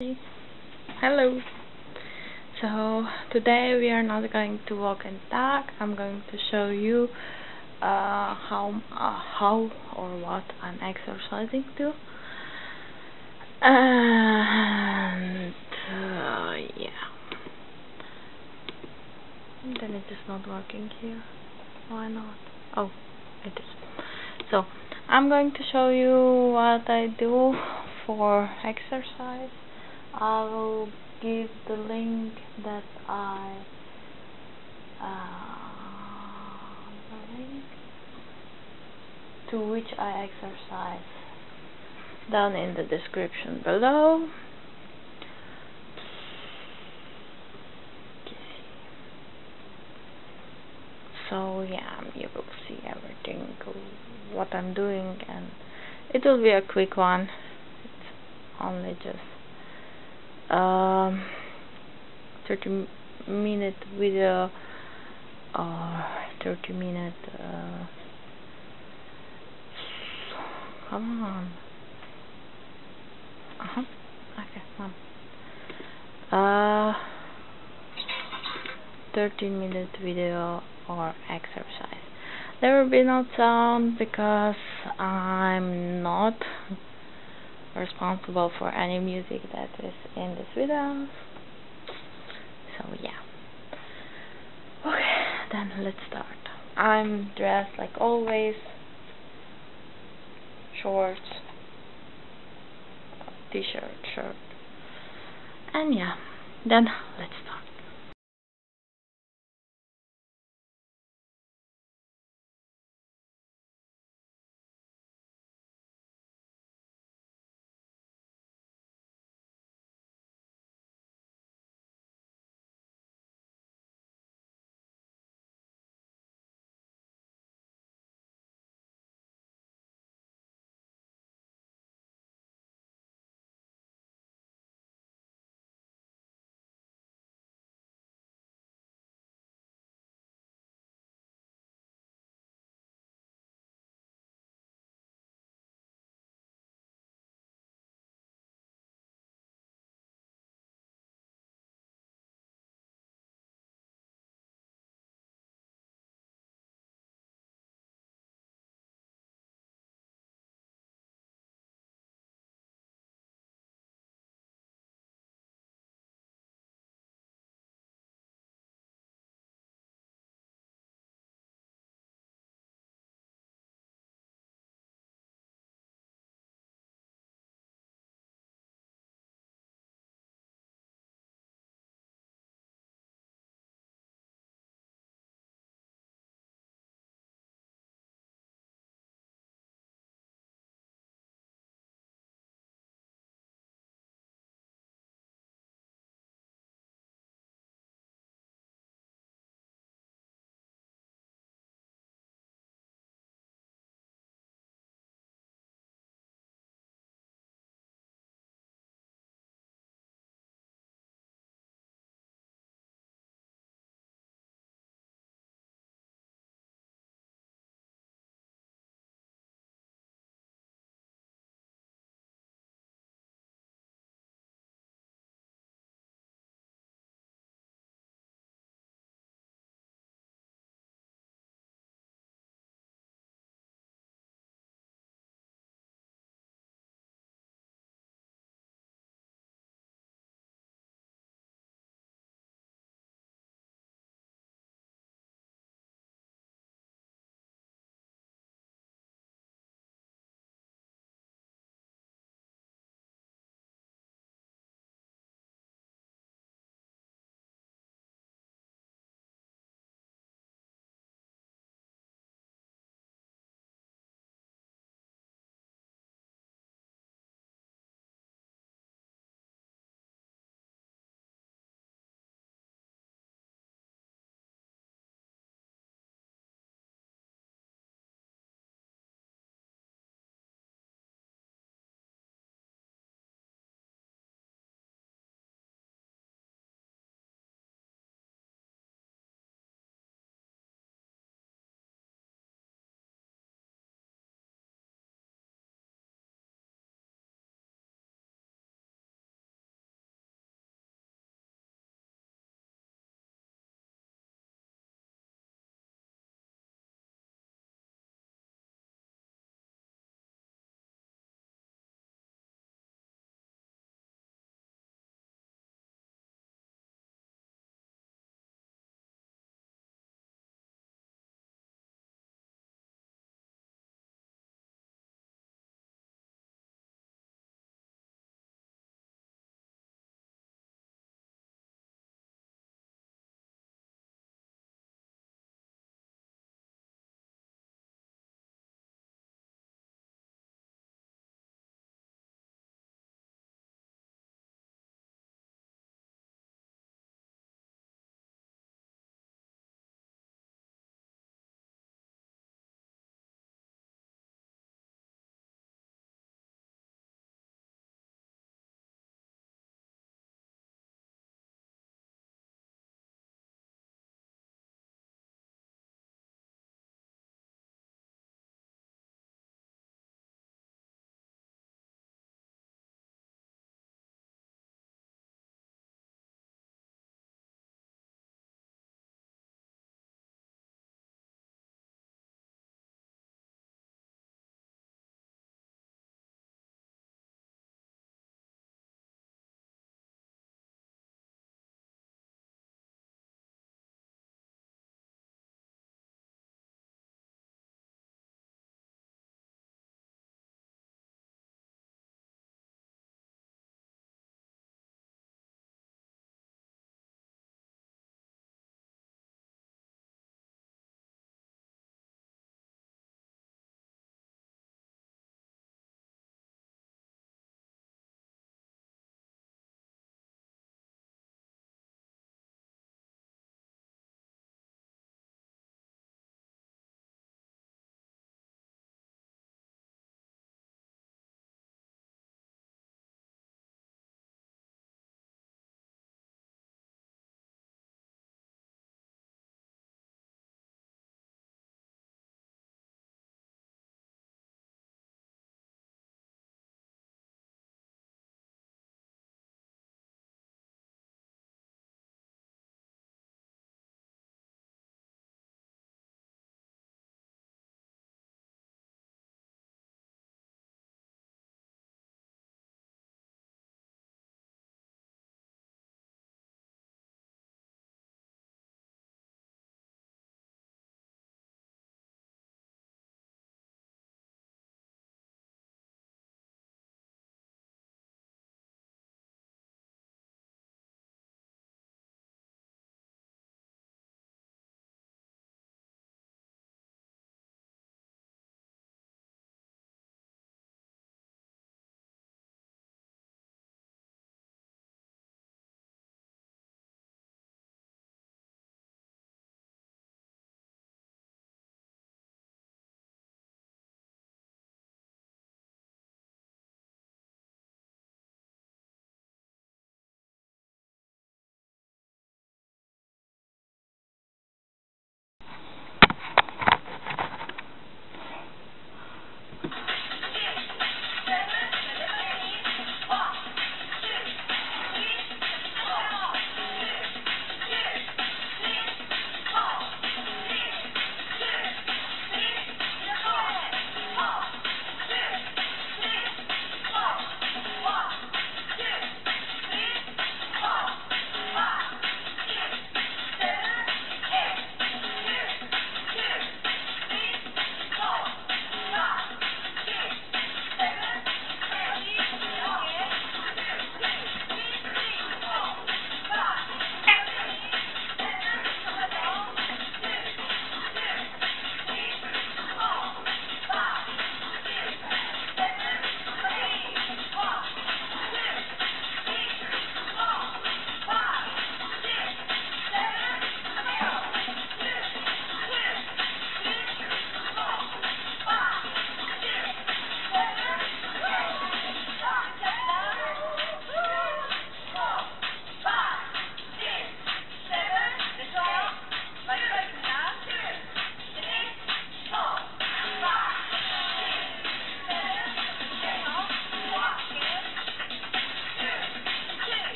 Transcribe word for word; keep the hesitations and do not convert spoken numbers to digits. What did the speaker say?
Hello. So today we are not going to walk and talk. I'm going to show you uh, how uh, how or what I'm exercising to. And uh, yeah, then it is not working here. Why not? Oh, it is. So I'm going to show you what I do for exercise. I will give the link that I uh, the link to which I exercise down in the description below. So yeah, you will see everything, what I'm doing, and it will be a quick one. It's only just um, thirty minute video or thirty minute uh, come on uh-huh okay come on uh thirteen minute video or exercise. There will be no sound because I'm not responsible for any music that is in this video. So yeah. Okay, then let's start. I'm dressed like always, shorts, t-shirt, shirt, and yeah, then let's